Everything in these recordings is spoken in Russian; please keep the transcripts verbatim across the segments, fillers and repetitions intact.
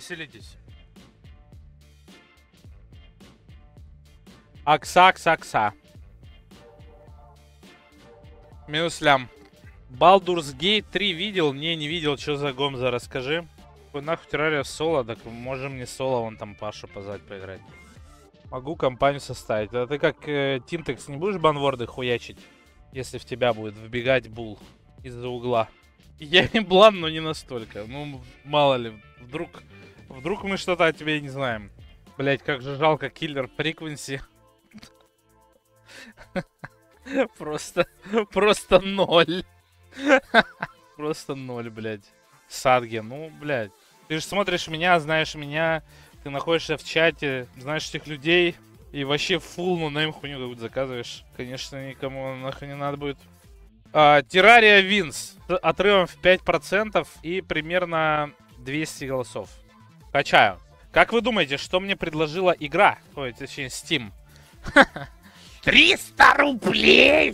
Веселитесь. Акса, акса, акса. Минус лям. Baldur's Gate три видел? Не, не видел. Что за Гомза, расскажи. Какой нахуй террария соло? Так можем не соло, вон там Пашу позвать поиграть. Могу компанию составить. А ты как э, Тинтекс не будешь банворды хуячить? Если в тебя будет вбегать бул из-за угла. Я не блан, но не настолько. Ну, мало ли. Вдруг, вдруг мы что-то о тебе не знаем. Блять, как же жалко киллер фриквенси. Просто, просто ноль. Просто ноль, блядь. Садге, ну, блядь. Ты же смотришь меня, знаешь меня. Ты находишься в чате, знаешь этих людей. И вообще фул, ну, на им хуйню какую-то заказываешь. Конечно, никому нахуй не надо будет. Террария Винс. Отрывом в пять процентов и примерно двести голосов. Качаю. Как вы думаете, что мне предложила игра? Ой, точнее, Steam. триста рублей!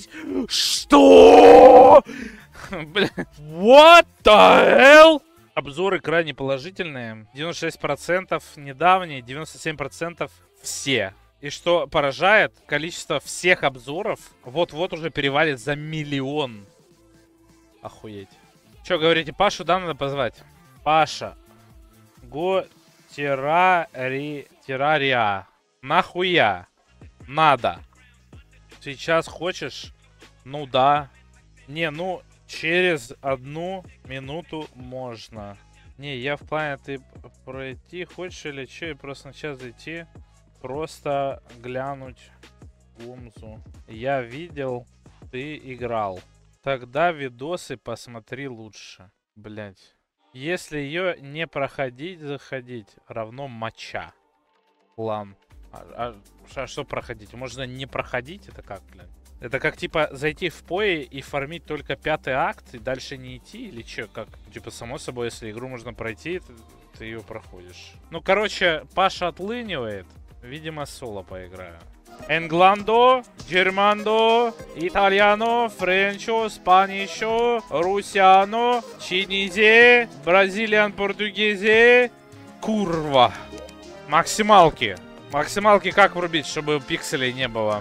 Что? Бля. What the hell? Обзоры крайне положительные. девяносто шесть процентов недавние, девяносто семь процентов все. И что поражает, количество всех обзоров вот-вот уже перевалит за миллион. Охуеть. Че, говорите, Пашу, да, надо позвать? Паша. Го террари... террария. Нахуя? Надо. Сейчас хочешь? Ну да. Не, ну, через одну минуту можно. Не, я в плане, ты пройти хочешь или что? И просто на час зайти. Просто глянуть Гумзу. Я видел, ты играл. Тогда видосы посмотри лучше. Блять. Если ее не проходить, заходить, равно моча. Лан. А, а, а что проходить? Можно не проходить? Это как, блядь? Это как, типа, зайти в пои и фармить только пятый акт и дальше не идти? Или что? Как? Типа, само собой, если игру можно пройти, ты, ты ее проходишь. Ну, короче, Паша отлынивает. Видимо, соло поиграю. Энгландо, Германдо, Итальяно, Френчо, Спанишо, Русяно, Чинизе, Бразилиан, Португезе. Курва. Максималки. Максималки как врубить, чтобы пикселей не было?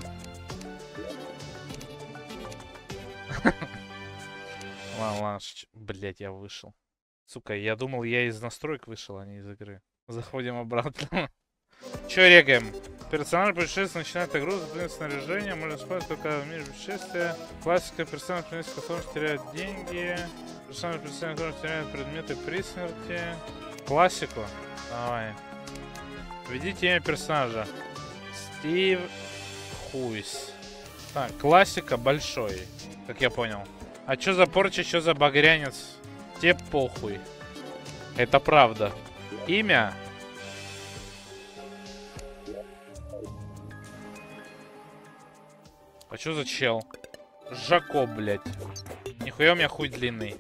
Ладно, ладно. Блять, я вышел. Сука, я думал, я из настроек вышел, а не из игры. Заходим обратно. Че регаем? Персонаж путешествия начинает игру, запоминает снаряжение, можно спать только в мире путешествия. Классика, персонаж приносит способность теряет деньги. Персонаж приносит теряет предметы при смерти. Классику? Давай. Введите имя персонажа. Стив Хуйс. Так, классика большой, как я понял. А чё за порча, чё за багрянец? Те похуй. Это правда. Имя? А чё за чел? Жако, блядь. Нихуя у меня хуй длинный.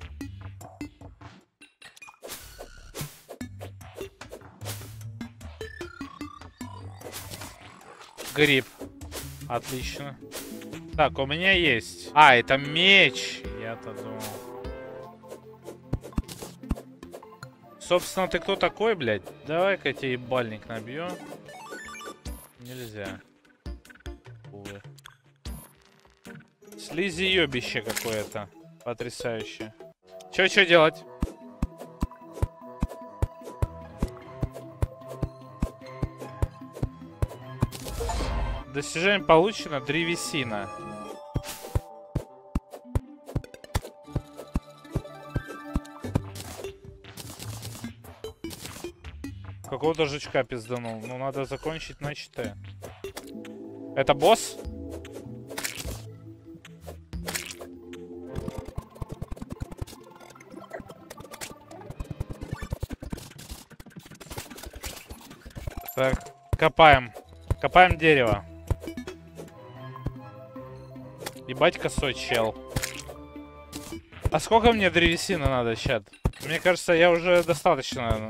Гриб. Отлично. Так, у меня есть. А, это меч. Я-то думал. Собственно, ты кто такой, блядь? Давай-ка тебе ебальник набью. Нельзя. Увы. Слизиёбище какое-то. Потрясающе. Чё, чё делать? Достижение получено. Древесина. Какого-то жучка пизданул. Ну, надо закончить начатое. Это босс? Так, копаем. Копаем дерево. Ебать косой чел. А сколько мне древесины надо, чат? Мне кажется, я уже достаточно...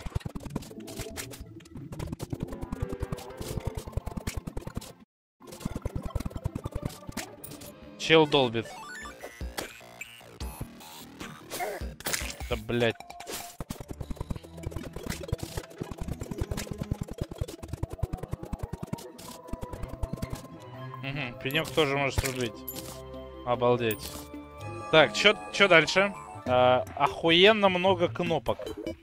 Чел долбит. Да, блядь. Пенек тоже может рубить. Обалдеть. Так, чё, чё дальше? А, охуенно много кнопок.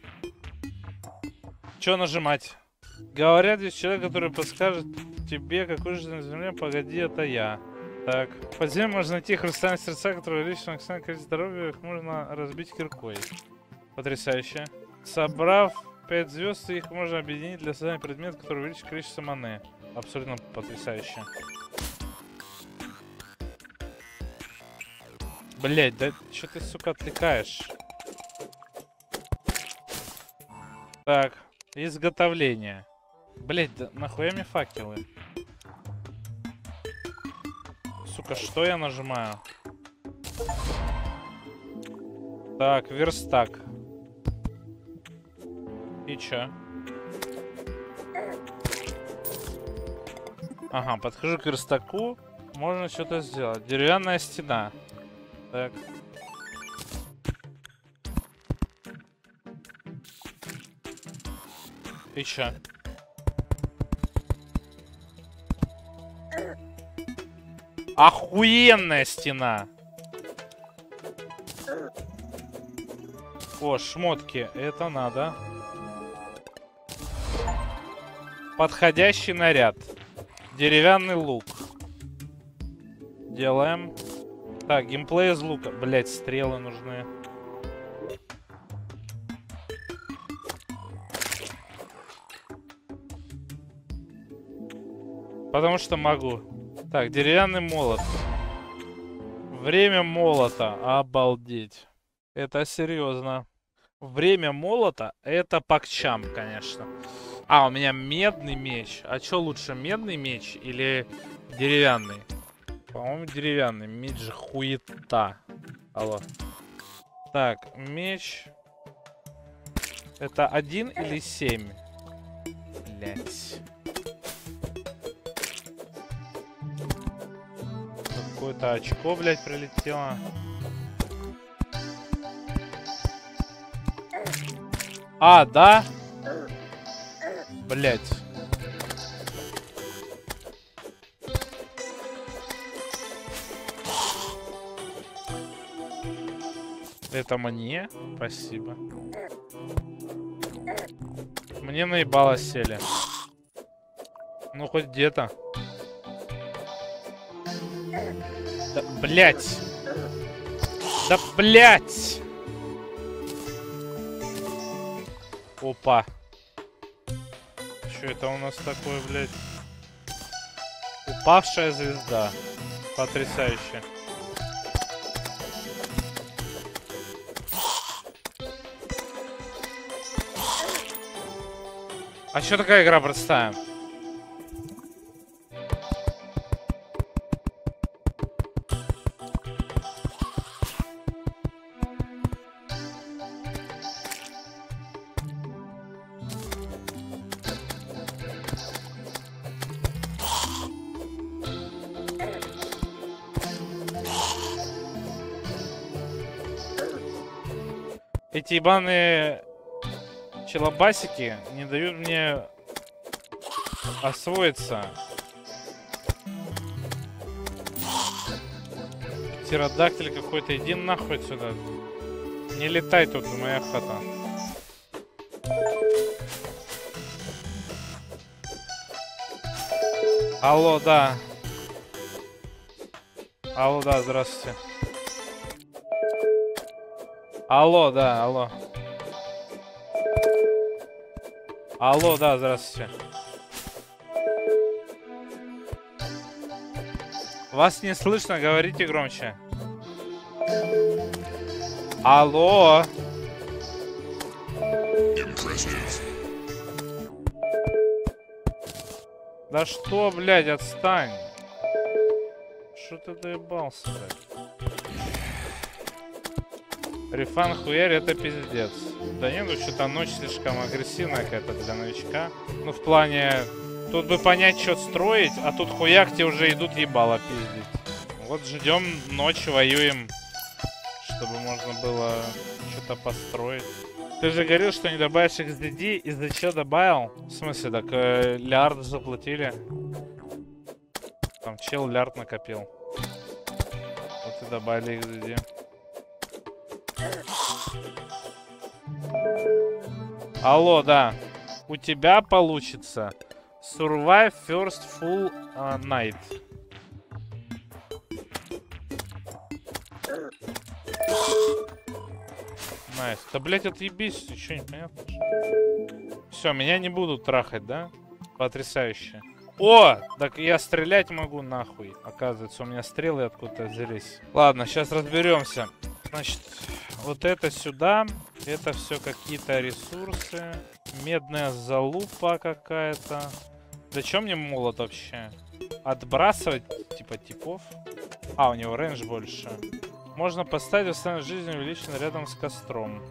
Чё нажимать? Говорят, здесь человек, который подскажет тебе, какой же на земле, погоди, это я. Так, в подземелье можно найти хрустальные сердца, которые увеличивают максимальное количество здоровья, их можно разбить киркой. Потрясающе. Собрав пять звезд, их можно объединить для создания предмета, который увеличит количество маны. Абсолютно потрясающе. Блять, да что ты, сука, отвлекаешь? Так, изготовление. Блять, да нахуя мне факелы? Сука, что я нажимаю? Так, верстак. И чё? Ага, подхожу к верстаку. Можно что-то сделать. Деревянная стена. Так. И чё? Охуенная стена. О, шмотки. Это надо. Подходящий наряд. Деревянный лук. Делаем. Так, геймплей из лука. Блять, стрелы нужны. Потому что могу. Так, деревянный молот. Время молота. Обалдеть. Это серьезно. Время молота это пакчам, конечно. А, у меня медный меч. А что лучше, медный меч или деревянный? По-моему, деревянный. Меч же хуета. Алло. Так, меч. Это один или семь? Блять. Какое-то очко, блядь, прилетело. А, да? Блять. Это мне? Спасибо. Мне наебало сели. Ну, хоть где-то. Да, блять. Да, блять. Опа. Что это у нас такое, блядь? Упавшая звезда. Потрясающе. А что такая игра простая? Эти ебаные челобасики не дают мне освоиться. Птеродактиль какой-то, иди нахуй отсюда. Не летай тут, моя хата. Алло, да. Алло, да, здравствуйте. Алло, да, алло. Алло, да, здравствуйте. Вас не слышно, говорите громче. Алло. Impressive. Да что, блядь, отстань. Что ты доебался, блядь? Рефан хуярь, это пиздец. Да не, ну что-то ночь слишком агрессивная какая-то для новичка. Ну в плане, тут бы понять, что строить, а тут хуяк тебе уже идут ебало пиздить. Вот ждем ночь, воюем, чтобы можно было что-то построить. Ты же говорил, что не добавишь икс ди ди, из-за чего добавил? В смысле, так э, лярд заплатили. Там чел лярд накопил. Вот и добавили их где. Алло, да. У тебя получится Survive First Full uh, Night. Найс. Да, блять, отъебись, еще непонятно. Все, меня не будут трахать, да? Потрясающе. О, так я стрелять могу нахуй. Оказывается, у меня стрелы откуда-то взялись. Ладно, сейчас разберемся. Значит, вот это сюда. Это все какие-то ресурсы. Медная залупа какая-то. Да чё мне молот вообще? Отбрасывать, типа, типов? А, у него рейндж больше. Можно поставить восстановление жизни увеличенный рядом с костром.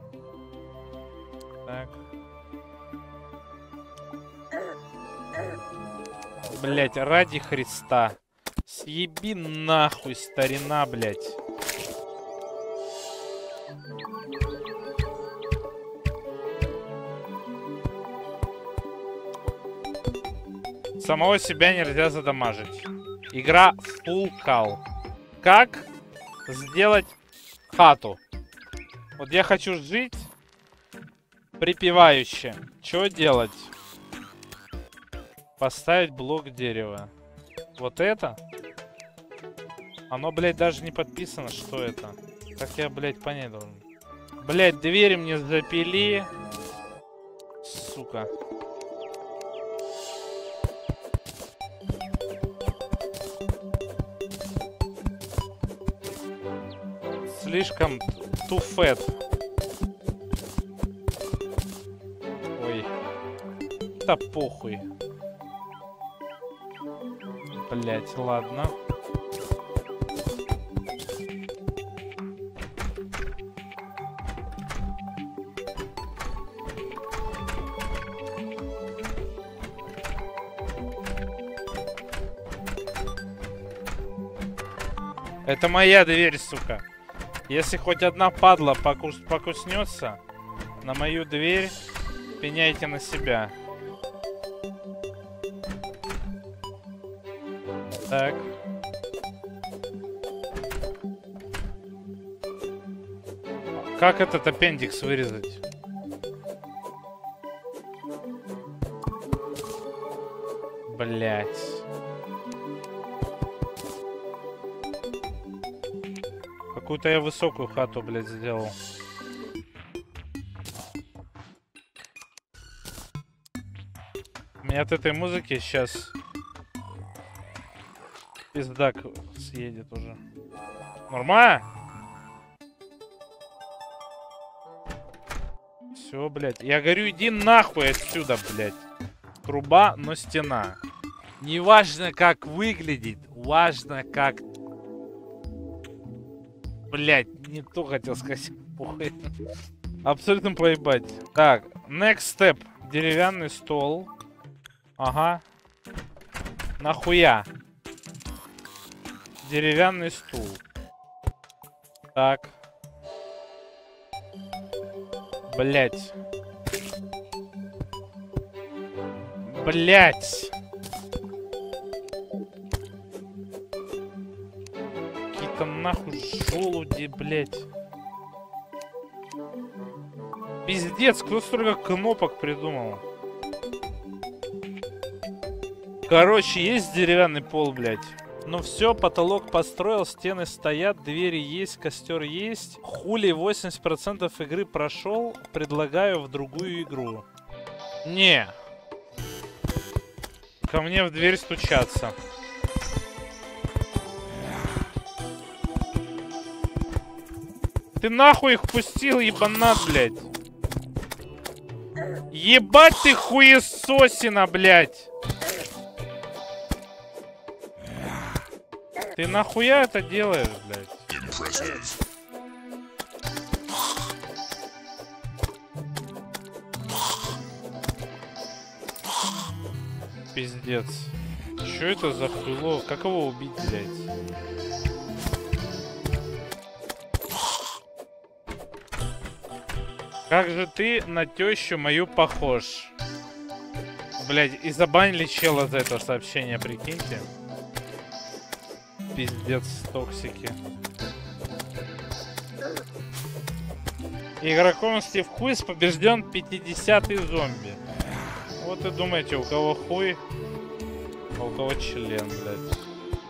Так. Блять, ради Христа. Съеби нахуй, старина, блять. Самого себя нельзя задамажить. Игра Full Call. Как сделать хату? Вот я хочу жить припевающе. Что делать? Поставить блок дерева. Вот это? Оно, блядь, даже не подписано, что это. Как я, блядь, понять должен? Блядь, двери мне запили. Сука. Слишком too fat. Ой. Да похуй. Блять, ладно. Это моя дверь, сука. Если хоть одна падла покус покуснется на мою дверь, пеняйте на себя. Так. Как этот аппендикс вырезать? Блять. Какую-то я высокую хату, блядь, сделал. У меня от этой музыки сейчас пиздак съедет уже. Нормально? Все, блядь. Я говорю, иди нахуй отсюда, блядь. Труба, но стена. Не важно, как выглядит, важно, как... Блять, не то хотел сказать. Похуй. Абсолютно поебать. Так, next step. Деревянный стол. Ага. Нахуя? Деревянный стул. Так. Блять. Блять. Какие-то нахуй желуди, блять. Пиздец, кто столько кнопок придумал? Короче, есть деревянный пол, блять. Ну все, потолок построил, стены стоят, двери есть, костер есть. Хули восемьдесят процентов игры прошел, предлагаю в другую игру. Не. Ко мне в дверь стучаться. Ты нахуй их пустил, ебанат, блядь. Ебать ты хуесосина, блядь. Ты нахуя это делаешь, блядь? Пиздец. Что это за хуйло? Как его убить, блядь? Как же ты на тещу мою похож? Блядь, и забанили чела за это сообщение, прикиньте. пиздец, токсики. Игроком Стив Хуйс побежден пятидесятый зомби. Вот и думаете, у кого хуй, а у кого член, блядь.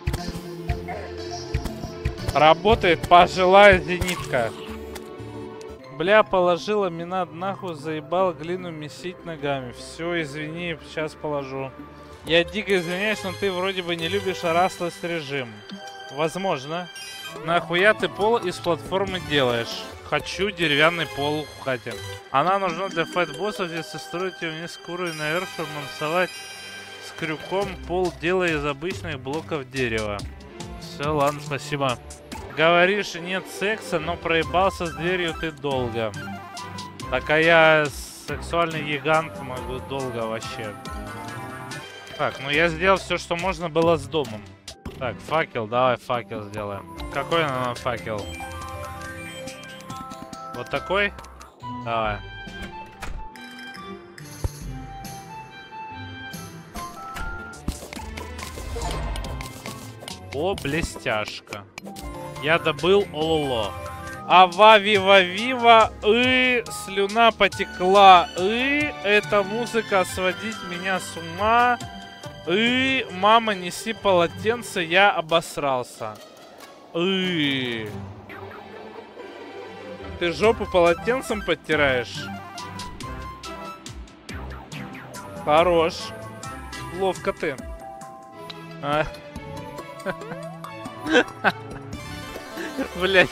Работает пожилая зенитка. Бля, положила меня нахуй, заебал глину месить ногами. Все, извини, сейчас положу. Я дико извиняюсь, но ты вроде бы не любишь Растлес режим. Возможно. Нахуя ты пол из платформы делаешь? Хочу деревянный пол в хате. Она нужна для файт-боссов, если строить ее несколько уровней наверх, чтобы мансовать с крюком пол, делая из обычных блоков дерева. Все, ладно, спасибо. Говоришь, нет секса, но проебался с дверью ты долго. Так, а я сексуальный гигант, могу долго вообще. Так, ну я сделал все, что можно было с домом. Так, факел, давай факел сделаем. Какой нам факел? Вот такой? Давай. О, блестяшка. Я добыл ололо. Ава вива вива, и слюна потекла, и эта музыка сводить меня с ума, и мама неси полотенце, я обосрался. И ты жопу полотенцем подтираешь? Хорош. Ловко ты. А. Блять.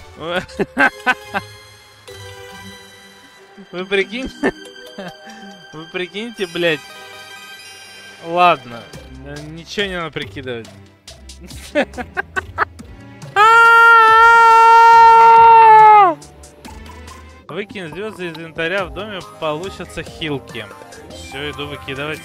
Вы прикиньте. Вы прикиньте, блять. Ладно. Ничего не надо прикидывать. Выкинь звезды из инвентаря в доме, получатся хилки. Все, иду выкидывать.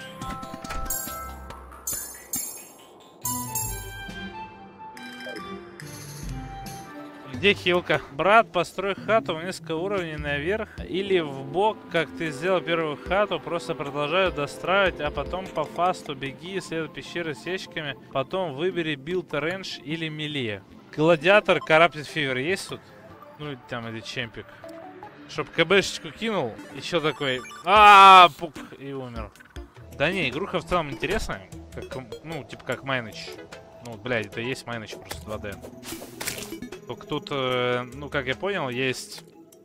Где хилка? Брат, построй хату в несколько уровней наверх или в бок, как ты сделал первую хату, просто продолжаю достраивать, а потом по фасту беги, исследуй пещеры с ящиками, потом выбери билд рейндж или мили. Гладиатор, Corrupted Fever есть тут? Ну, там или чемпик. Чтоб КБшечку кинул, еще такой, а, пук, и умер. Да не, игруха в целом интересная, как, ну, типа как Майныч. Ну, блядь, это и есть Майныч, просто два дэ. Только тут, э, ну, как я понял, есть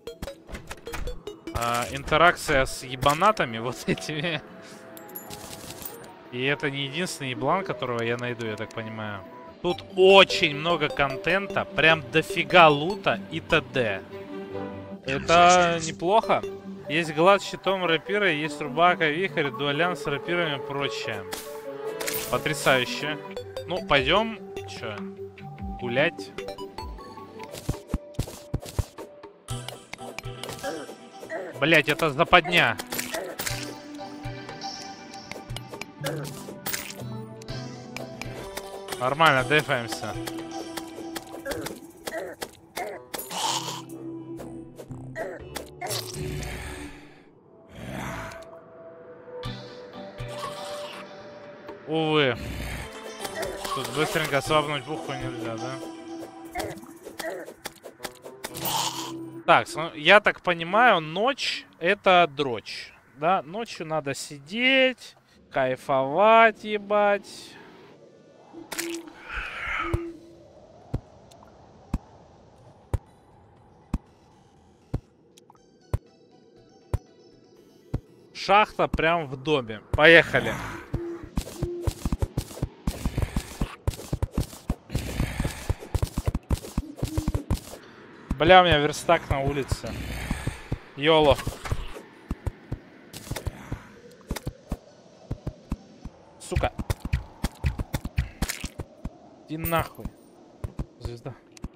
э, интеракция с ебанатами, вот этими. И это не единственный еблан, которого я найду, я так понимаю. Тут очень много контента, прям дофига лута и т.д. Это неплохо. Есть глад с щитом рапира, есть рубака, вихрь, дуэлян с рапирами и прочее. Потрясающе. Ну, пойдем, чё, гулять. Блять, это западня. Нормально, дефаемся. Увы. Тут быстренько свапнуть буху нельзя, да? Так, я так понимаю, ночь это дрочь. Да, ночью надо сидеть, кайфовать, ебать. Шахта прям в доме. Поехали. Бля, у меня верстак на улице. Йоло. Сука. Иди нахуй. Звезда.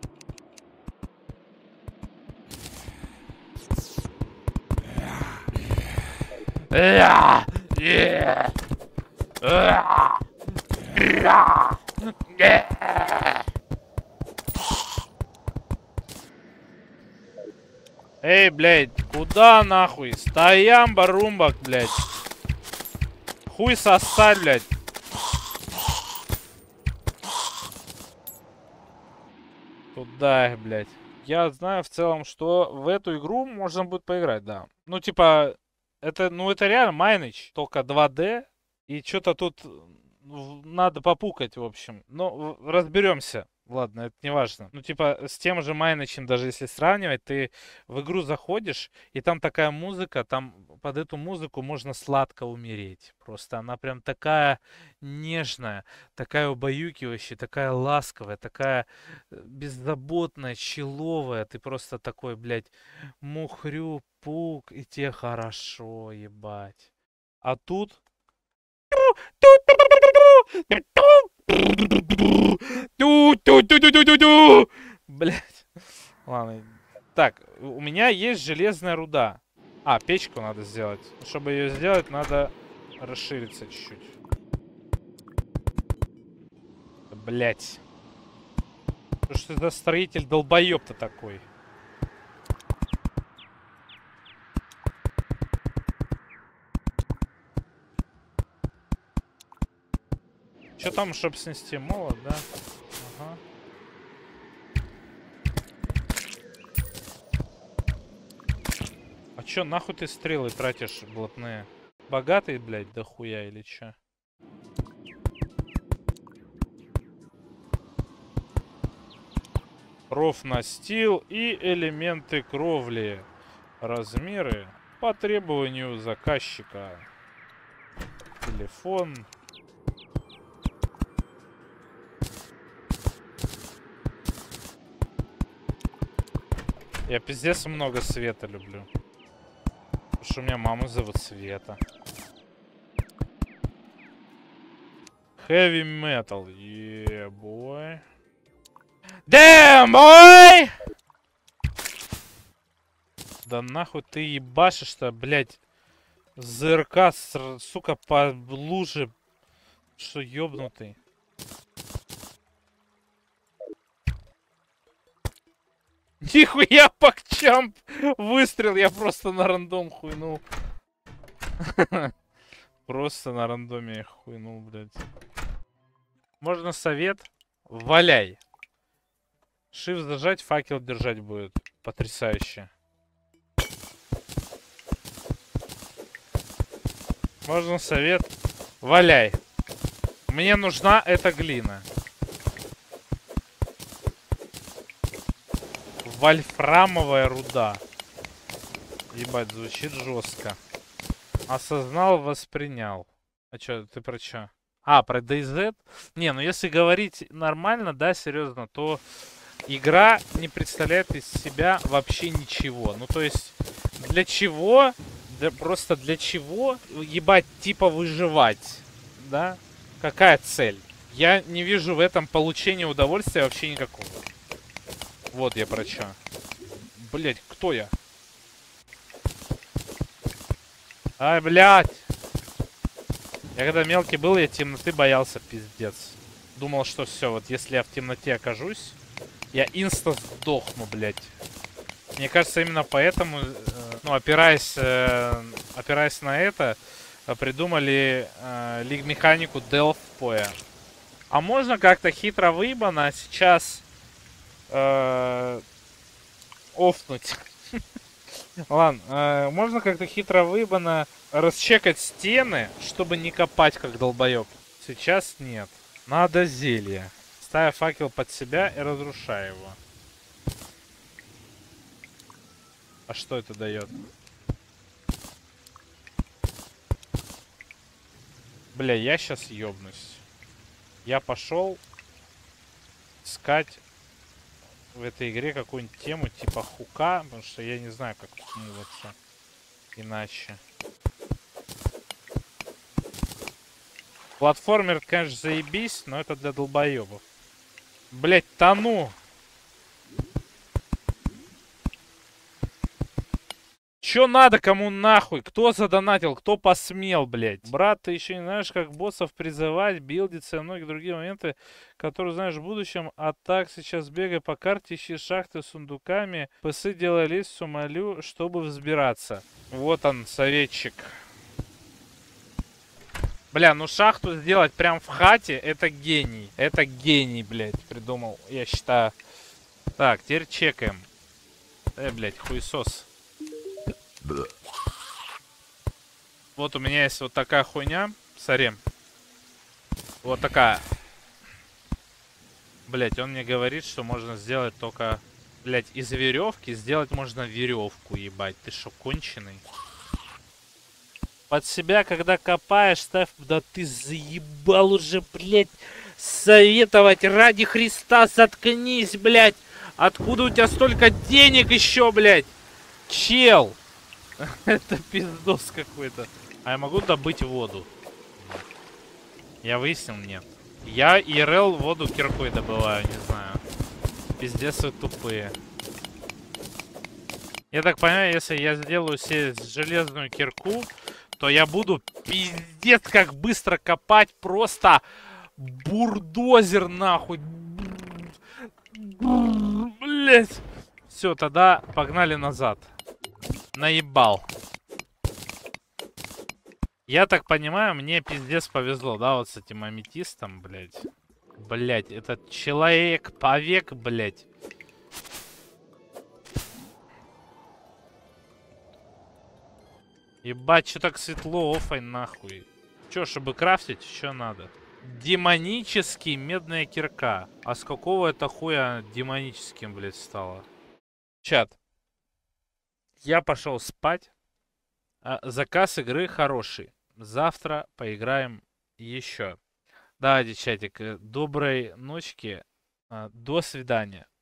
Эй, блядь, куда нахуй? Стоям, барумбак, блядь. Хуй сосать, блядь. Да, блядь. Я знаю в целом, что в эту игру можно будет поиграть, да. Ну, типа, это, ну, это реально Майнич, только два дэ. И что-то тут ну, надо попукать, в общем. Но разберемся. Ладно, это не важно. Ну, типа, с тем же Майничем, даже если сравнивать, ты в игру заходишь, и там такая музыка, там под эту музыку можно сладко умереть. Просто она прям такая нежная, такая убаюкивающая, такая ласковая, такая э, беззаботная, человая. Ты просто такой, блядь, мухрю, пук, и тебе хорошо, ебать. А тут Блять. Ладно. Так, у меня есть железная руда. А, печку надо сделать. Чтобы ее сделать, надо расшириться чуть-чуть. Блять. Что ты за строитель долбоеб-то такой? Что там, чтобы снести молот, да? Ага. А чё, нахуй ты стрелы тратишь блатные? Богатый, блядь, дохуя или чё? Профнастил и элементы кровли. Размеры по требованию заказчика. Телефон. Я пиздец много света люблю. Потому что у меня маму зовут Света. Heavy metal. Yeah, boy. Damn, boy! Да нахуй ты ебашишь-то, блядь. ЗРК, сука, по луже. Что, ёбнутый? Нихуя пакчамп! Выстрел, я просто на рандом хуйнул. Просто на рандоме я хуйнул, блядь. Можно совет? Валяй. Shift зажать, факел держать будет. Потрясающе. Можно совет? Валяй. Мне нужна эта глина. Вольфрамовая руда. Ебать, звучит жестко. Осознал, воспринял. А чё, ты про чё? А, про ди зет? Не, ну если говорить нормально, да, серьезно, то игра не представляет из себя вообще ничего. Ну, то есть, для чего? Да просто для чего? Ебать, типа выживать. Да? Какая цель? Я не вижу в этом получения удовольствия вообще никакого. Вот я про чё. Блять, кто я? Ай, блядь. Я когда мелкий был, я темноты боялся, пиздец. Думал, что все, вот если я в темноте окажусь, я инста сдохну, блядь. Мне кажется, именно поэтому, э, ну, опираясь, э, опираясь на это, э, придумали э, лиг-механику Delphoя. А можно как-то хитро выебано сейчас э, офнуть? Ладно, э, можно как-то хитро выебано расчекать стены, чтобы не копать как долбоеб. Сейчас нет. Надо зелье. Ставя факел под себя и разрушая его. А что это дает? Бля, я сейчас ёбнусь. Я пошел искать в этой игре какую-нибудь тему типа хука, потому что я не знаю, как смываться иначе. Платформер, конечно, заебись, но это для долбоебов. Блять, тону! Чё надо, кому нахуй? Кто задонатил? Кто посмел, блядь? Брат, ты еще не знаешь, как боссов призывать, билдиться и многие другие моменты, которые знаешь в будущем. А так сейчас бегай по карте, ищи шахты с сундуками. Псы делай лестницу, молю, чтобы взбираться. Вот он, советчик. Бля, ну шахту сделать прям в хате, это гений. Это гений, блядь, придумал, я считаю. Так, теперь чекаем. Э, блядь, хуесос. Вот у меня есть вот такая хуйня. Смотри. Вот такая. Блядь, он мне говорит, что можно сделать только... Блядь, из веревки сделать можно веревку, ебать. Ты шо, конченый? Под себя, когда копаешь, ставь... Да ты заебал уже, блядь, советовать. Ради Христа, заткнись, блядь. Откуда у тебя столько денег еще, блядь? Чел. Это пиздос какой-то. А я могу добыть воду? Я выяснил, нет. Я и эр эл воду киркой добываю, не знаю. Пиздец вы тупые. Я так понимаю, если я сделаю себе железную кирку, то я буду пиздец как быстро копать. Просто бурдозер нахуй. Блять. Все, тогда погнали назад. Наебал. Я так понимаю, мне пиздец повезло, да, вот с этим аметистом, блядь. Блядь, этот человек-повек, блядь. Ебать, что так светло, офай нахуй. Че, чтобы крафтить, еще надо. Демонический медная кирка. А с какого это хуя демоническим, блядь, стало? Чат. Я пошел спать. А, заказ игры хороший. Завтра поиграем еще. Да, чатик, доброй ночки. До свидания.